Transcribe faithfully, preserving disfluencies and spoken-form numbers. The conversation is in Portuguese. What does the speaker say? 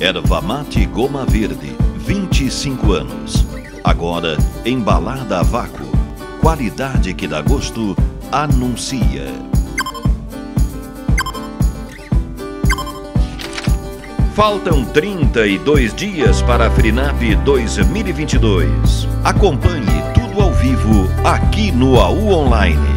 Erva mate goma verde, vinte e cinco anos. Agora embalada a vácuo. Qualidade que dá gosto, anuncia. Faltam trinta e dois dias para a Frinap dois mil e vinte e dois. Acompanhe tudo ao vivo aqui no A U Online.